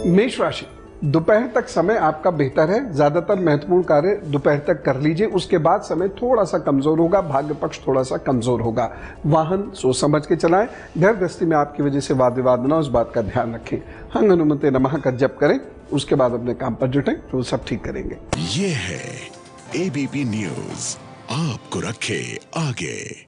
मेष राशि, दोपहर तक समय आपका बेहतर है। ज्यादातर महत्वपूर्ण कार्य दोपहर तक कर लीजिए, उसके बाद समय थोड़ा सा कमजोर होगा, भाग्य पक्ष थोड़ा सा कमजोर होगा। वाहन सोच समझ के चलाएं। घर गृहस्थी में आपकी वजह से वाद विवाद न, उस बात का ध्यान रखें। हंग हनुमते नमः का जप करें, उसके बाद अपने काम पर जुटें तो सब ठीक करेंगे। ये है एबीपी न्यूज, आपको रखे आगे।